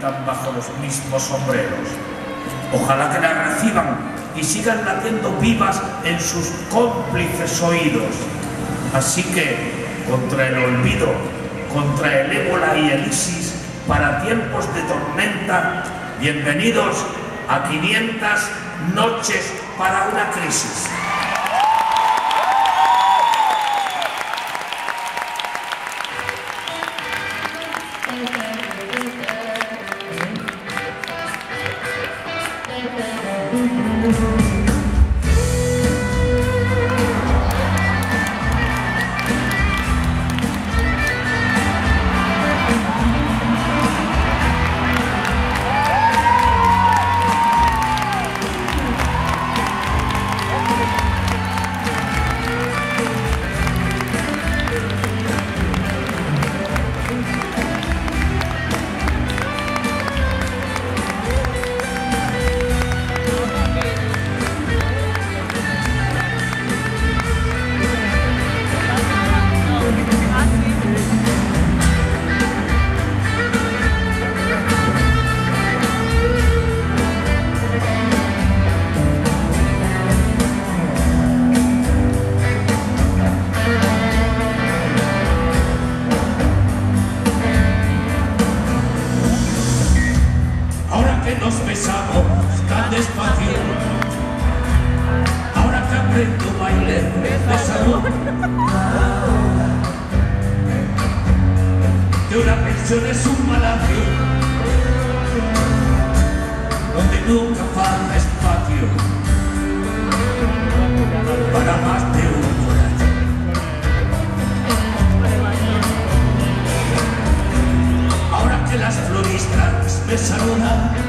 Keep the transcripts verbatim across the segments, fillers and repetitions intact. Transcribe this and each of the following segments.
habitan bajo los mismos sombreros. Ojalá que las reciban y sigan latiendo vivas en sus cómplices oídos. Así que, contra el olvido, contra el ébola y el ISIS, para tiempos de tormenta, bienvenidos a quinientas noches para una crisis. Nos besamos tan despacio, ahora que aprendo baile de salud, que una pensión es un palacio donde nunca falta espacio para más de un corazón. Ahora que las floristas me saludan,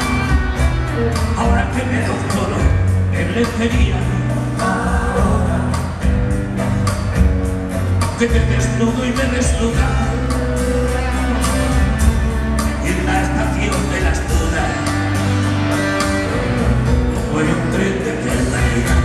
ahora que me doctoro en lencería, que te desnudo y me desnuda en la estación de las dudas, voy un tren de cercanía.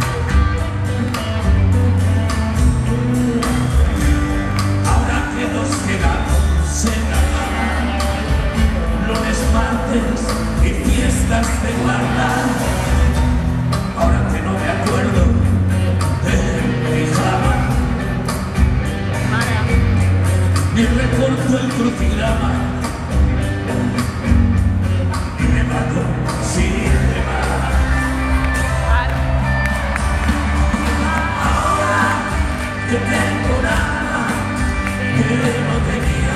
Ahora que nos quedamos en la cama, lunes, martes y fiestas de guarda, ahora que no me acuerdo de mi pijama, ni recorto el crucigrama, y me mato sin remar. Ahora que tengo nada que no tenía,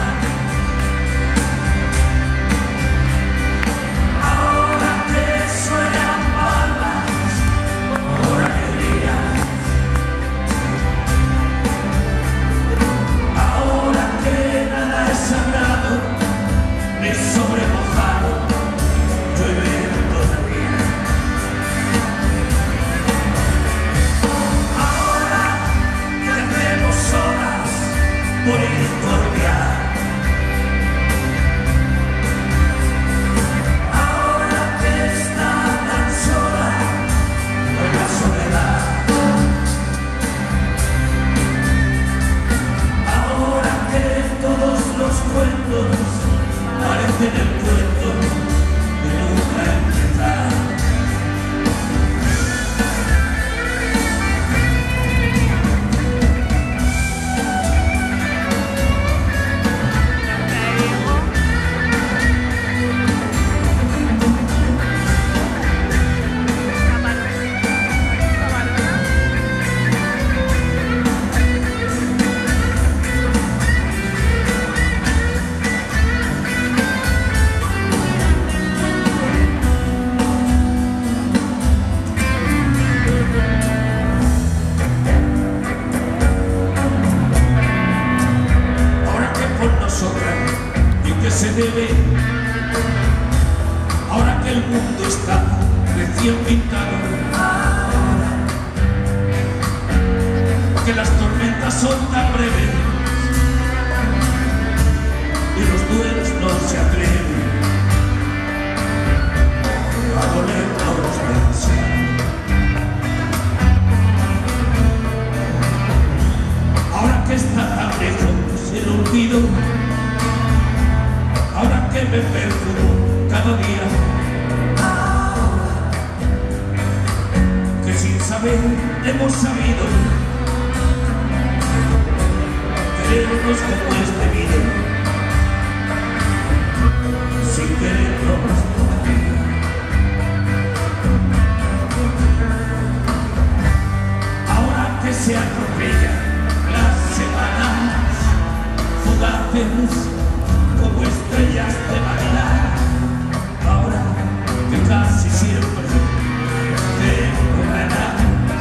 por discordia. Ahora que está tan sola en la soledad, ahora que todos los cuentos parecen el cuento de nunca empezar. Se debe, ahora que el mundo está recién pintado, que las tormentas son tan breves y los duelos no se atreven a doler todos demasiado. Ahora que está tan lejos el olvido, ahora que me perfumo hemos sabido querernos como es debido, sin querernos todavía. Ahora que se atropellan las semanas fugaces como estrellas de Navidad, ahora que casi siempre tengo ganas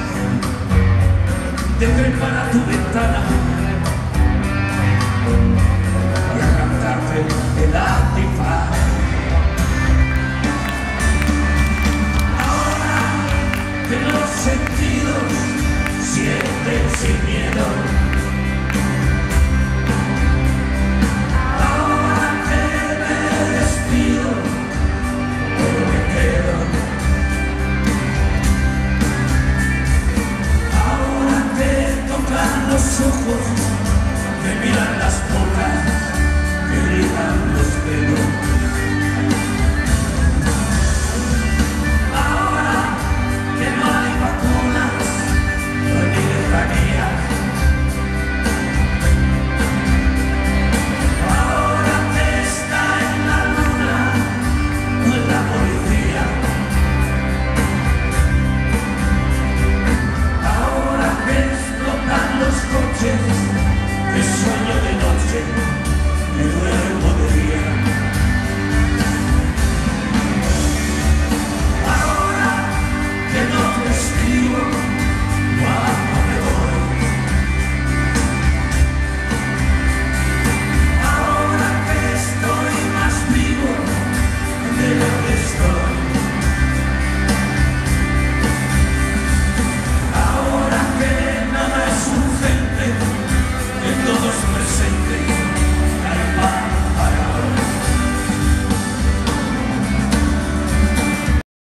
de trepar a tu ventana y arrancarte el antifaz. Ahora que los sentidos sienten sin miedo, ahora que me despido, pero me quedo. Ahora que tocan los ojos, me miran las bocas,